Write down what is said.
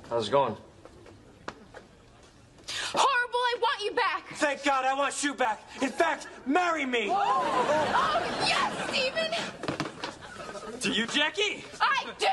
How's it going? Horrible, I want you back. Thank God I want you back. In fact, marry me. Oh, yes, Stephen. Do you, Jackie? I do.